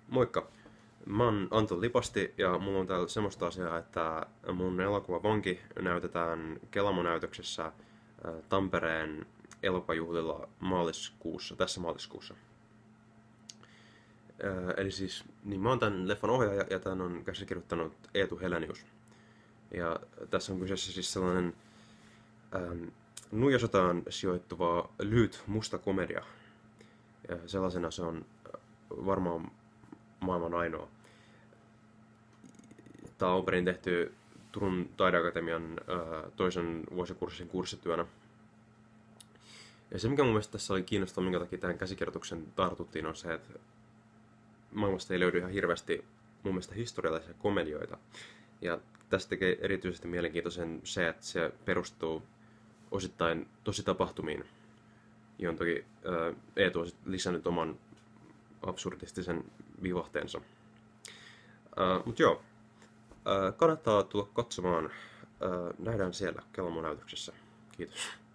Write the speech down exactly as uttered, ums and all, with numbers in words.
Moikka! Mä oon Anton Lipasti ja mulla on täällä semmoista asiaa, että mun elokuva Vanki näytetään Kelamo-näytöksessä äh, Tampereen elokuvajuhlilla maaliskuussa, tässä maaliskuussa. Äh, Eli siis, niin mä oon tän leffan ohjaaja ja tän on käsikirjoittanut Eetu Helenius. Ja tässä on kyseessä siis sellainen ähm, nuijasotaan sijoittuva lyhyt musta komedia. Ja sellaisena se on varmaan maailman ainoa. Tämä on alun perin tehty Turun taideakatemian ää, toisen vuosikurssin kurssityönä. Ja se, mikä mun mielestä tässä oli kiinnostavaa, minkä takia tähän käsikirjoituksen tartuttiin, on se, että maailmasta ei löydy ihan hirveästi mun mielestä historiallisia komedioita. Ja tästä tekee erityisesti mielenkiintoisen se, että se perustuu osittain tositapahtumiin, johon toki ää, Eetu on lisännyt oman absurdistisen vivahteensa. Uh, Mutta joo, uh, kannattaa tulla katsomaan. Uh, nähdään siellä Kelamo-näytöksessä. Kiitos.